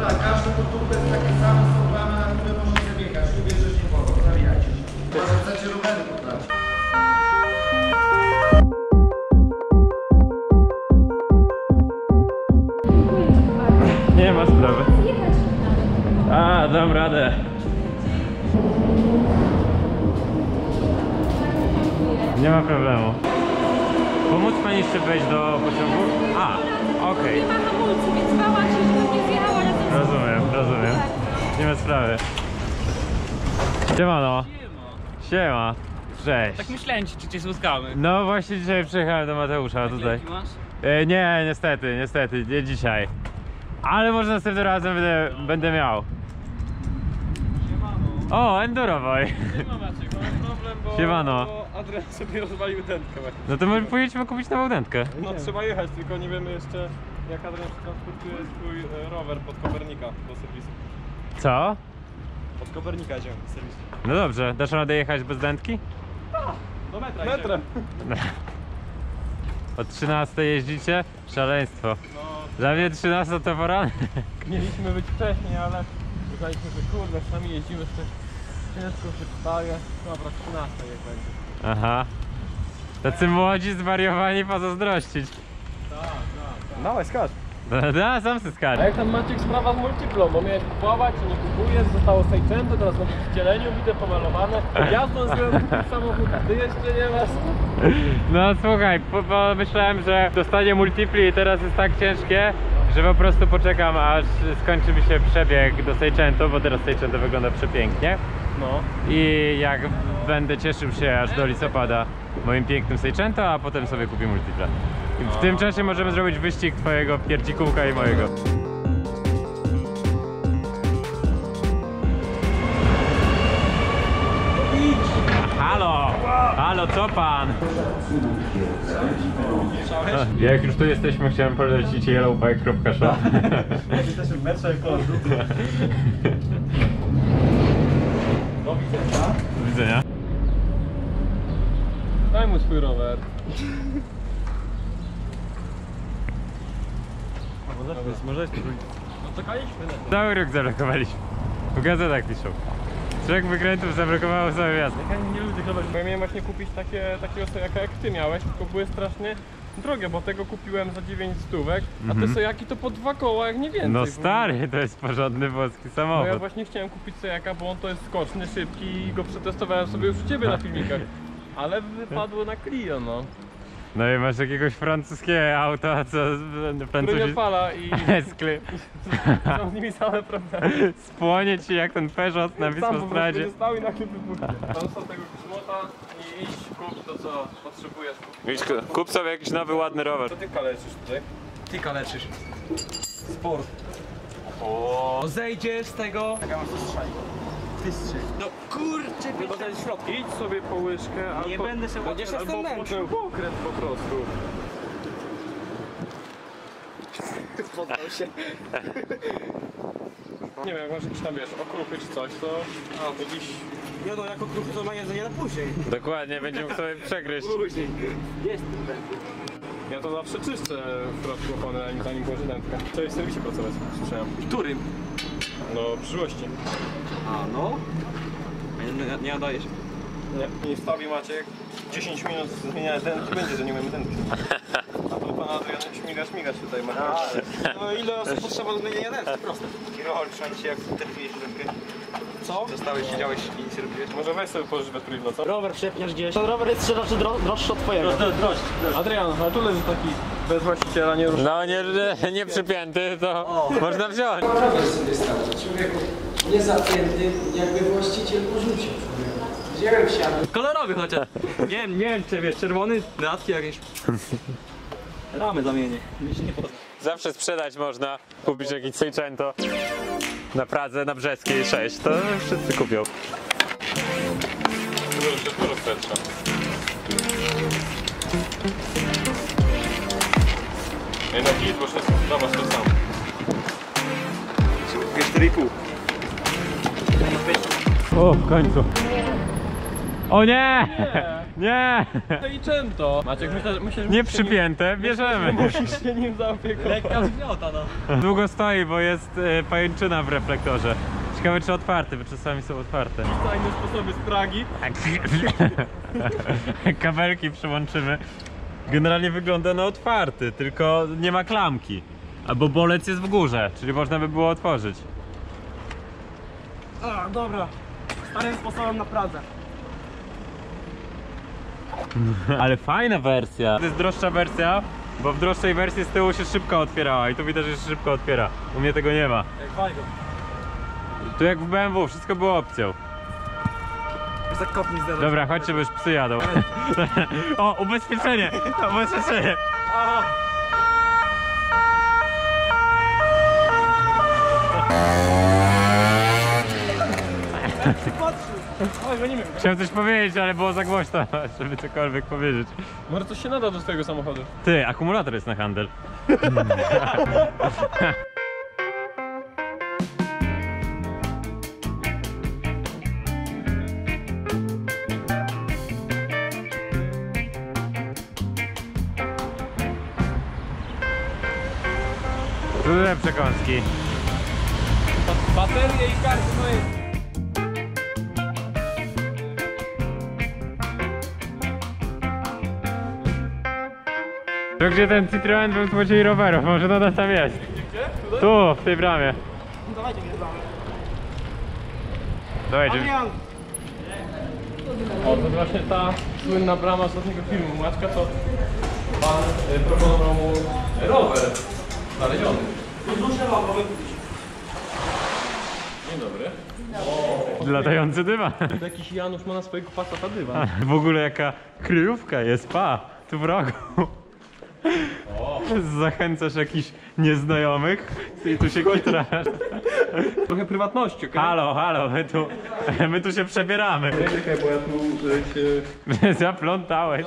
Tak, każdy potupek jest taki sam, są plamy, na które możecie biegać. Tu bierzesz nie wodą, zawijajcie się. Może chcecie rowery poddać. Nie ma sprawy. A, dam radę. Nie ma problemu. Pomóc pani jeszcze wejść do pociągu? A, okej. Nie ma hamulców, więc bałam się, że nie zjechała razem z... Rozumiem. Nie ma sprawy. Siemano. Siema. Cześć. Tak myślałem, czy cię spotkamy. No właśnie dzisiaj przyjechałem do Mateusza tutaj. Masz? Nie, niestety, nie dzisiaj. Ale może następnym razem będę miał. O, Endurowoj. Nie ma Maciek, mamy problem, bo, Siemano. bo Adrian sobie rozwalił dętkę. No to może pojedziemy kupić nową dętkę. No trzeba jechać, tylko nie wiemy jeszcze jak Adrian przetransportuje swój rower pod Kopernika do serwisu. Co? Pod Kopernika idziemy do serwisu. No dobrze, dasz radę jechać bez dętki? Do metra Metrem. Od 13 jeździcie? Szaleństwo. No, Dla mnie 13 to poranek. mieliśmy być wcześniej, ale uznaliśmy, że kurde, sami jeździmy jeszcze ciężko się wstaje. Dobra, 13 jak będzie. Aha. Tacy młodzi, zwariowani, pozazdrościć. Dawaj, skacz. Da, sam se skacz. A jak tam Maciek sprawa z multiplą, bo miałeś kupować, czy nie kupujesz, zostało Seicento, teraz ma być w wcieleniu, widzę pomalowane. Jazdą zrobiłem samochód, a ty jeszcze nie masz. No słuchaj, myślałem, że dostanie multipli i teraz jest tak ciężkie, że po prostu poczekam, aż skończy mi się przebieg do Seicento, bo teraz Seicento wygląda przepięknie. No. I jak będę cieszył się aż do listopada moim pięknym Seicento, a potem sobie kupię multipla. I w tym czasie możemy zrobić wyścig twojego pierdzikułka i mojego. Halo! Halo, co pan? Jak już tu jesteśmy, chciałem polecić yellowbike.shop. Jesteśmy w metrze koło Do widzenia. Do widzenia. Daj mu swój rower. Może no czekaliśmy na to. Cały rok zablokowaliśmy. W gazetach piszą. 3 wykrętów zablokowało całe miasto. Ja nie lubię chyba. Bo ja miałem właśnie kupić takiego sojaka jak ty miałeś, tylko były strasznie drogie, bo tego kupiłem za 9 stówek, a te sojaki to po 2 koła, jak nie więcej. No stary, to jest porządny włoski No ja samochód. właśnie chciałem kupić sojaka, bo on to jest skoczny, szybki i go przetestowałem sobie już u ciebie na filmikach. Ale wypadło na Clio, no. No i masz jakiegoś francuskiego auta, co Który Francuzi... nie odpala i są z nimi same problemy. Spłonie ci jak ten Peugeot na Sam po prostu Wisłostradzie. nie stał i nagle wybuchnie. Tam są tego krzmota i iść kup to co potrzebujesz. Kup sobie jakiś nowy, ładny rower. To ty kaleczysz tutaj? Ty kaleczysz. Sport. O, zejdziesz z tego. Taka masz strzeli. Ty strzeli. No kurczę, Chyba to jest środki. Idź sobie po łyżkę albo... Nie będę się będziesz łapał, albo jestem potem pokręt po prostu. Podał się. Nie wiem, jak masz jakieś tam wiesz, okruchy czy coś, to jakiś... Ja no jako kruchy to ma jedzenie na później. Dokładnie, będziemy sobie przegryźć. Później. Jest ten. Ja to zawsze czyszczę w środku opony, zanim włożę dętkę. Chciałeś w serwisie pracować, słyszałem. Którym? No, przyszłości. A no. Nie nadaje się. Nie wstawi Maciek. 10 minut zmieniania dętki będzie, że nie mamy dętki. A to pana Adrian śmigasz tutaj ma. No ile osób potrzeba do zmienienia dętki? Proste. Kirol, trzymaj się jak terpiłeś rękę. Co? Zostałeś, siedziałeś i nic nie robiłeś. Może weź sobie pożyć bezprywno, co? Rower przepniesz gdzieś. Ten rower jest raczej droższy od twojego. Adrian, a tu leży taki bez właściciela, nie ruszy. No nie przypięty, to można wziąć. Rower sobie stał, człowieku nie zapięty, jakby właściciel porzucił. Wziąłem siadł. Kolorowy chociaż. Nie wiem czy wiesz, czerwony, dodatki jakieś. Ramy zamienię. Mi się nie podoba. Zawsze sprzedać można, kupić jakieś Seicento na Pradze, na Brzeskiej 6, to wszyscy kupią. Dużo wstecza. Ej no git, bo wszystko zobacz to samo. 4,5. O, w końcu. O nie! Nie! To i czym to? Maciek, myślę, że Nie musisz się przypięte, bierzemy. musisz się nim zaopiekować. Lekka zgniota, no. Długo stoi, bo jest pajęczyna w reflektorze. Ciekawe czy otwarty, bo czasami są otwarte. Fajne sposoby z Pragi. Kabelki przyłączymy. Generalnie wygląda na otwarty, tylko nie ma klamki. Albo bolec jest w górze, czyli można by było otworzyć. A, dobra. Starym sposobem na Pradze. Ale fajna wersja. To jest droższa wersja, bo w droższej wersji z tyłu się szybko otwierała i tu widać, że się szybko otwiera. U mnie tego nie ma. Jak fajnie. Tu jak w BMW, wszystko było opcją. Zakopnij zderzak. Dobra, chodźcie, bo już psy jadą. O, ubezpieczenie! Ubezpieczenie! Oj, gonimy. Chciałem coś powiedzieć, ale było za głośno, żeby cokolwiek powiedzieć. Może coś się nada do swojego samochodu. Ty, akumulator jest na handel. Trudne przekąski. Baterie i karty, no jest. To gdzie ten Citroen był złodziej rowerów? Może nadal tam jest. Gdzie? Tutaj? Tu, w tej bramie. Dawajcie mnie znamy. Dawajcie. Adrian! O, to właśnie ta słynna brama z ostatniego filmu. Maćka to pan proponował mu rower znaleziony. Duszę wam mogę kupić. Dzień dobry. Latający dywan. To jakiś Janusz ma na swojego Passata dywan. W ogóle jaka kryjówka jest, pa, tu w rogu. Zachęcasz jakichś nieznajomych i tu się kitrasz. Trochę prywatności, okej? Halo, halo, my tu się przebieramy. Czekaj, bo ja tu się... Zaplątałeś.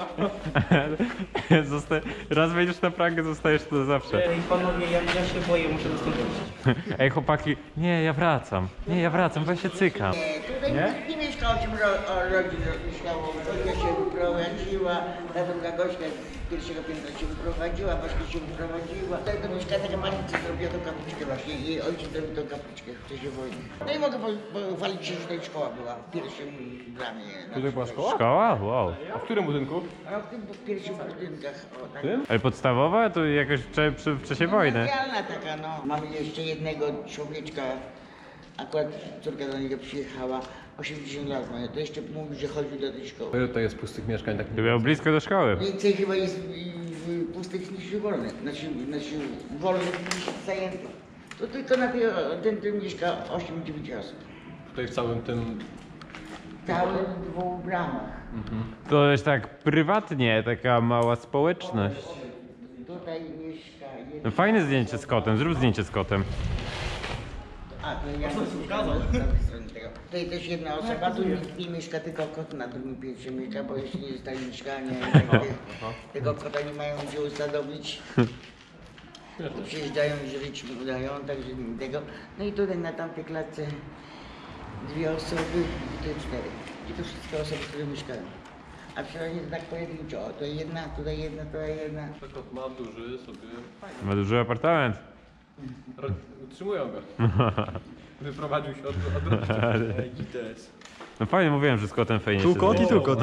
Raz wejdziesz na prangę, zostajesz tu zawsze. Ej, panowie, ja się boję, muszę dostąd iść. Ej chłopaki, nie, ja wracam, weź się cykam. Tutaj nie mieszka 8 rodzin mieszkało. Gośka się wyprowadziła, ta druga gośka z pierwszego piętra się wyprowadziła, Baśka się wyprowadziła. Tutaj do mieszkania taka pani, co zrobiła tą kapliczkę właśnie. Jej ojciec zrobił tą kapliczkę w czasie wojny. No i mogę pochwalić się, że tutaj szkoła była w pierwszym bramie. Tutaj była szkoła? Szkoła? Wow. A w którym budynku? A w tym w pierwszych budynkach. O, tak. Tym? Ale podstawowa? To jakoś w czasie wojny. Medialna taka, no. Mamy jeszcze jednego człowieczka, akurat córka do niego przyjechała, 80 lat ma, to jeszcze mówi, że chodził do tej szkoły. Ile to jest pustych mieszkań? Tak To miał blisko do szkoły. Więcej chyba jest pustych niż wolnych, znaczy wolnych niż zajętych. To tylko na tym mieszka 8-9 osób. tutaj w całym tym... Całe dwóch bramach. To jest tak prywatnie, taka mała społeczność. Tutaj mieszka No jeden... fajne zdjęcie z kotem, zrób zdjęcie z kotem. A, to ja z prawej strony tego. Tutaj też jedna osoba, tu nikt nie mieszka, tylko kot na drugim piętrze mieszka, bo jeszcze nie zostali mieszkania. Tego kota nie mają gdzie usadowić. Przyjeżdżają i żyć nie udają, także tego. No i tutaj na tamtej klatce 2 osoby i tutaj 4. I to wszystkie osoby, które mieszkają. A przynajmniej to tak pojedynczo. O, to jedna, tutaj jedna, tutaj jedna. Kot ma duży sobie... Ma duży apartament. Utrzymują go. Wyprowadził się od rodziców. No fajnie, mówiłem, że z kotem fajnie Tu się kot i zdjęcie. tu kot.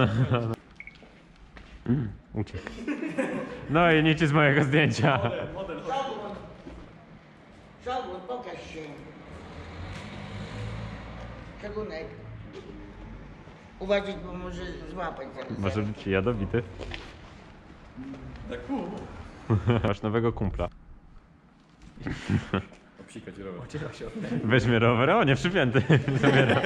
Uciekł. No i nic z mojego zdjęcia. Szogun, pokaż się. Szogunek. Uważaj, bo może złapać zaraz. Może być jadowity. Masz nowego kumpla. Obsikać rower. Weźmie rower, o nie przypięty. Zabiera.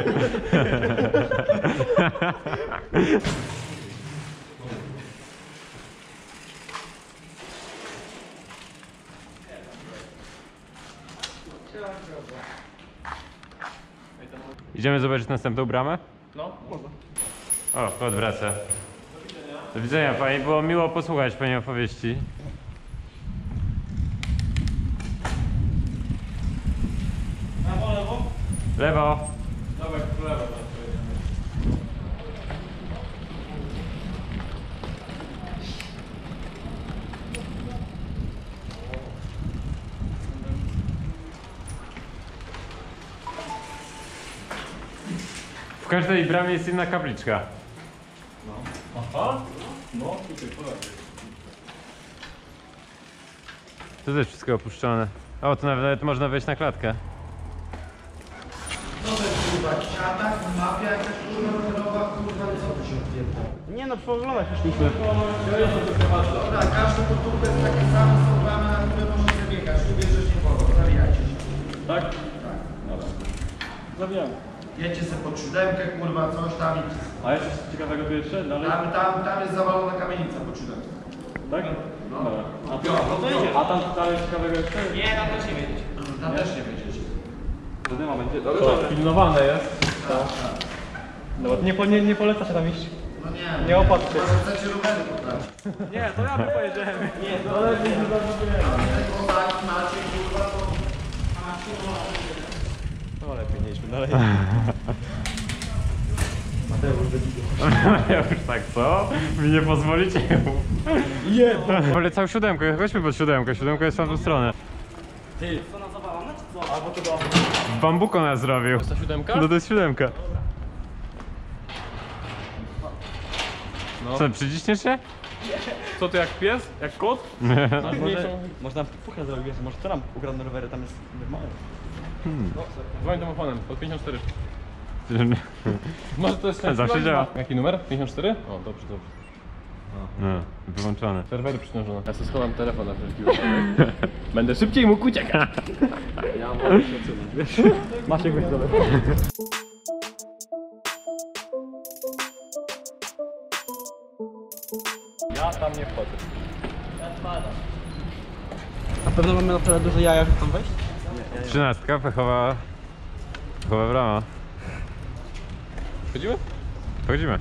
Idziemy zobaczyć następną bramę? No, można. O, kot wraca. Do widzenia pani, było miło posłuchać pani opowieści. Lewo? Lewo. Dawaj, lewo. W każdej bramie jest inna kapliczka. Aha. No, tutaj polepiej. To też wszystko opuszczone. O, tu nawet można wejść na klatkę. Co to jest kurwa? Siatak, mafia, jakaś kurwa rowerowa, kurwa, co tu się odpierdza? Nie no, pooglądać szliśmy. Dobra, każdy podróbek jest taki sam, są bramy, na które można sobie biegać. Tu bierzesz nie wodą, zawijajcie się. Tak? Dobra. Zabijamy. Jedźcie sobie pod siódemkę, kurwa, coś tam i... A jeszcze coś ciekawego tu jeszcze? Dalej? Tam jest zawalona kamienica pod siódemką. Tak? No. Dobra. A tam dalej ciekawego jeszcze? Nie, tam też nie wiedzieć. Tam też nie wiedzieć. To nie ma będzie. To pilnowane jest. Dobra, nie poleca się tam iść. No nie, Nie opatrzcie. Może chcecie rowery poprawić. Nie, to ja bym pojedziemy. Nie, to lepiej nie zrozumiałem. Tego tak macie, kurwa, to... No lepiej nie idźmy dalej. Ja już tak, co? Mi nie pozwolicie? Nie! Polecał siódemkę, chodźmy pod siódemkę. Siódemka jest w tamtą stronę. Ty, co nas zawalamy, czy co? Albo to do... W bambuko nas zrobił. To siódemka? No to jest siódemka. No. Co, przyciśniesz się? Co ty jak pies? Jak kot? Można fuchę zrobić, wiesz, może to nam ukradną rowery, tam jest normalne. Dzwoń domofonem, pod 54. Może to jest ten Zawsze działa. Jaki numer? 54? O, dobrze. No, wyłączone. Serwery przyciążone. Ja sobie schowam telefon na wszelki wypadek. Będę szybciej mógł uciekać. Ja mogę się odsunąć, wiesz? Maciek weź sobie. Ja tam nie wchodzę. Na pewno mamy na tyle duże jaja, żeby tam wejść? 13, pechowa brama. Chodzimy? Wchodzimy.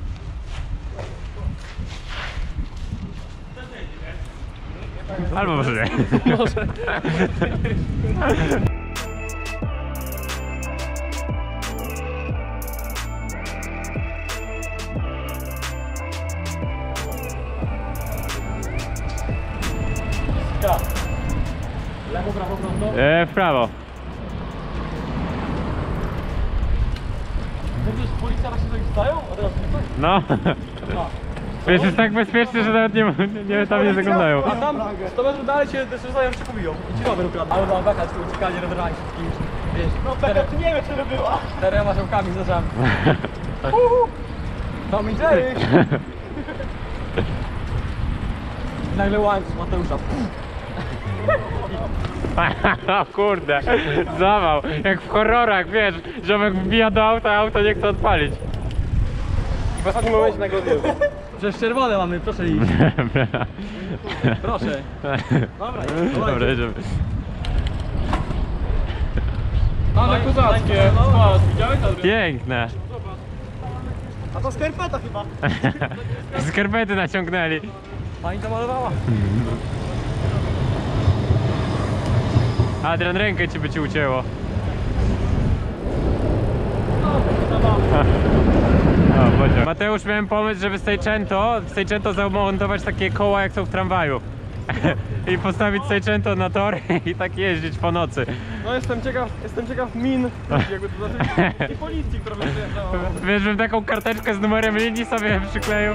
Albo może nie. Może. Lewo, prawo, prosto. W prawo. Będziesz policja właśnie tutaj stają? A teraz tutaj? No. Wiesz, jest tak bezpiecznie, że nawet tam nie zaglądają. A tam 100 metrów dalej się zdecydują, że cię pobiją. I ci rower ukradną. Ale mam beka, tu uciekali rowerami wszystkimi. Wiesz, no beka, tu nie wiem, czy by była. 4 maszałkami z nożami. Tom i Jerry. Nagle łańcuch Mateusza. O kurde, zawał. Jak w horrorach, wiesz, ziomek wbija do auta, a auto nie chce odpalić. I w ostatnim momencie nagle odjeżdża. Przecież czerwone mamy, proszę iść. Proszę. Dobra, Dobra, jedziemy. Ale kozackie. Zobacz, widziałeś to? Piękne. A to skarpeta chyba. Skarpety naciągnęli. Pani to malowała. Adrian, rękę ci by ci ucięło. O, pociąg. Mateusz, miałem pomysł, żeby z Seicento zamontować takie koła, jak są w tramwaju. I postawić Seicento na tor i tak jeździć po nocy. No jestem ciekaw min, jakby to znaczy, i policji, która by przyjechała. Wiesz, żebym taką karteczkę z numerem linii sobie przykleił.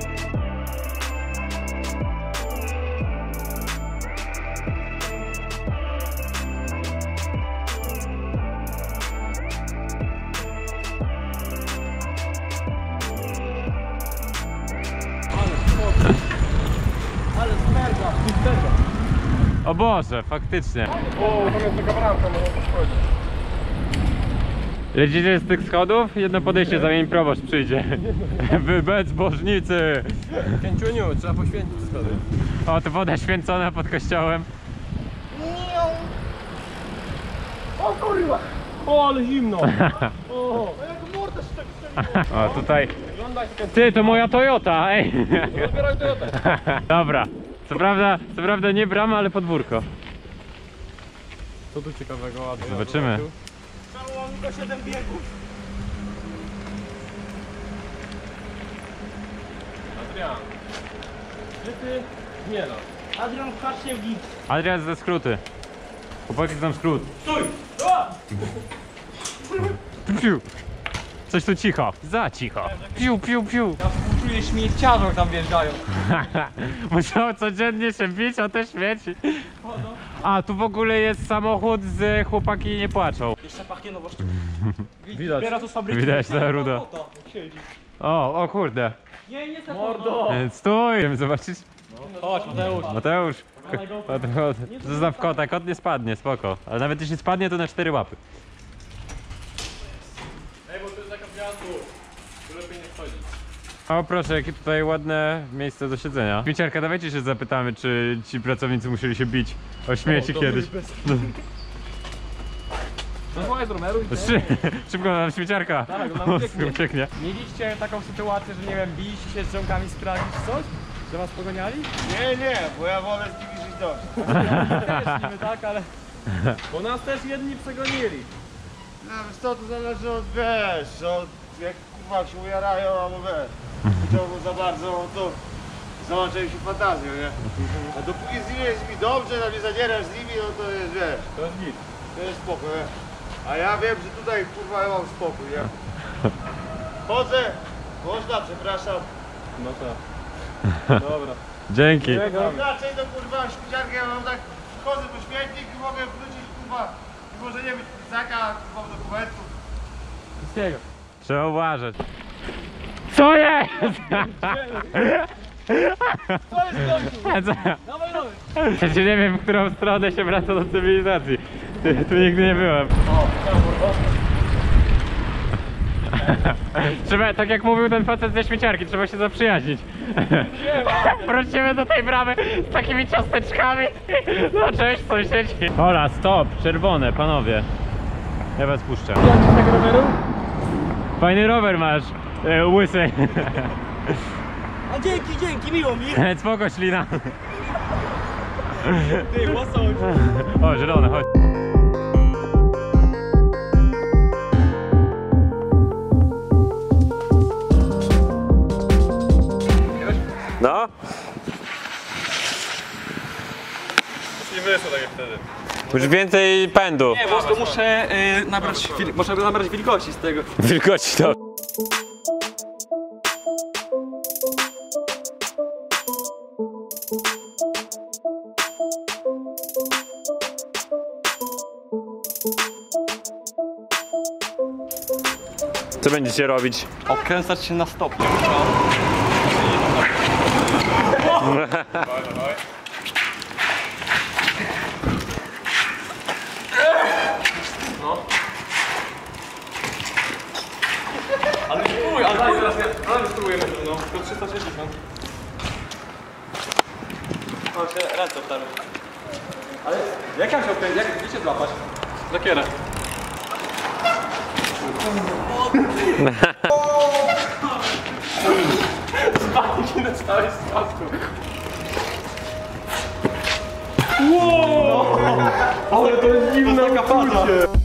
Ale smerga. O Boże, faktycznie. O, tam jest taka bramka, można poszkodzić. Lecicie z tych schodów? Jedno podejście, zamień proboszcz przyjdzie. Wy bezbożnicy! Kęciuniu, trzeba poświęcić schody. O, tu woda święcona pod kościołem. O kurwa! O, ale zimno! O, O, tutaj. wygląda jak Ty, to moja Toyota, ej! Zabieraj Toyotę. Dobra. Co prawda nie brama, ale podwórko. Co tu ciekawego, Adrian? Zobaczymy. Cało tylko 7 biegów. Adrian. Gdzie ty? Nie no. Adrian, patrz się w gips. Adrian ze skróty. Chłopaki znam skrót. Stój! Piu. Coś tu cicho. Za cicho. Piu, piu, piu. Ja współczuję śmieciarzom, jak tam wjeżdżają. Musiał codziennie się bić o te śmieci. A, tu w ogóle jest samochód z Chłopaki nie płaczą. Jeszcze pachnie nowością. Widać. Dopiero to z fabryki. Widać ta ruda. Siedzi. O kurde. Nie, nie jestem Mordo! Stój, chcemy zobaczyć. Chodź, Mateusz. Mateusz. Zostaw kota, kot nie spadnie, spoko. Ale nawet jeśli spadnie, to na 4 łapy. Ej, bo to jest zakaz wjazdu. Tu lepiej nie wchodzić. O proszę, jakie tutaj ładne miejsce do siedzenia. Śmieciarka, dawajcie się zapytamy, czy ci pracownicy musieli się bić o śmieci kiedyś. Zadzwonię z Romeru i Szybko nam śmieciarka. Tak, ona ucieknie. Ucieknie. Mieliście taką sytuację, że nie wiem, biliście się z ziomkami z Pragi czy coś? Że was pogoniali? Nie, bo ja wolę z nimi żyć dobrze. Też niby tak, ale... Bo nas też jedni przegonili. No wiesz co, to zależy od, wiesz, od jak kurwa się ujarają, albo wiesz, wyciągną za bardzo, no to załączają się fantazją, nie? A dopóki z nimi jest mi dobrze, tam nie zadzierasz z nimi, no to jest, wiesz, To jest nic. to jest spokój, nie? A ja wiem, że tutaj kurwa ja mam spokój, nie? Chodzę, można, przepraszam. No tak. Dobra. Dzięki. Inaczej to kurwa śmieciarkę, ja mam tak, chodzę po śmietnik i mogę wrócić kurwa, może nie być pisaka, kurwa dokumentów. Wszystkiego. Trzeba uważać. Co jest? Co jest gościu? Dawaj nowy. Ja się nie wiem, w którą stronę się wraca do cywilizacji. Tu nigdy nie byłem. Trzeba, tak jak mówił ten facet ze śmieciarki, trzeba się zaprzyjaźnić. Wrócimy do tej bramy z takimi ciasteczkami. No cześć sąsiedzi. Ola, stop, czerwone, panowie. Ja was puszczę. Jak z tego roweru? Fajny rower masz, łysy. A dzięki, miło mi. Spoko, ślina. Ty, łosą. O, zielone, chodź. No? Nie wyszło tak jak wtedy. Już więcej pędu. Nie, po prostu muszę nabrać wielkości z tego. Wilgoci to. Co będziecie robić? Obkręcać się na stopniu. Ale spróbuj, ale zaraz spróbujemy to, no. To 360. O, się ręce wtarły. Ale jak ja się obkręcić? Jak wiecie złapać? Zakierę. Spadnie na całej spadku. Wow! Ale to jest dziwne uczucie.